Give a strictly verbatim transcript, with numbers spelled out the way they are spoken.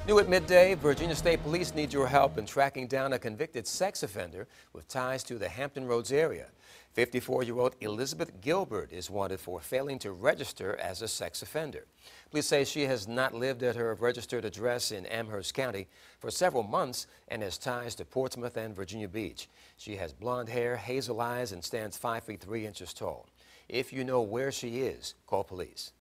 New at midday, Virginia State Police need your help in tracking down a convicted sex offender with ties to the Hampton Roads area. fifty-four-year-old Elizabeth Gilbert is wanted for failing to register as a sex offender. Police say she has not lived at her registered address in Amherst County for several months and has ties to Portsmouth and Virginia Beach. She has blonde hair, hazel eyes, and stands five feet three inches tall. If you know where she is, call police.